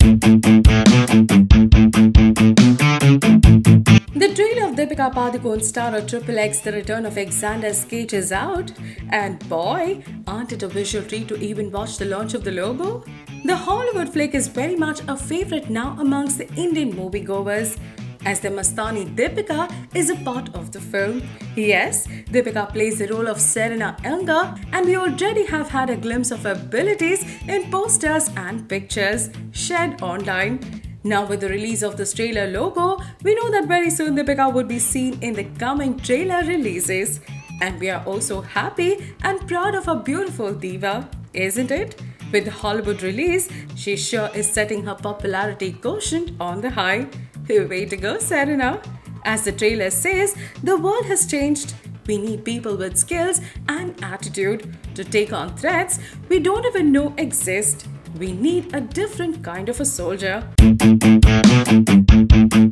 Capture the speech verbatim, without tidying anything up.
The trailer of Deepika Padukone star Triple X The Return of Alexander Skate is out, and boy, aren't it a visual treat to even watch the launch of the logo? The Hollywood flick is very much a favorite now amongst the Indian moviegoers, as the Mastani Deepika is a part of the film. Yes, Deepika plays the role of Serena Younger, and we already have had a glimpse of her abilities in posters and pictures shared online. Now with the release of this trailer logo, we know that very soon Deepika would be seen in the coming trailer releases. And we are also happy and proud of our beautiful diva, isn't it? With the Hollywood release, she sure is setting her popularity quotient on the high. Way to go, Serena! As the trailer says, the world has changed. We need people with skills and attitude to take on threats we don't even know exist. We need a different kind of a soldier.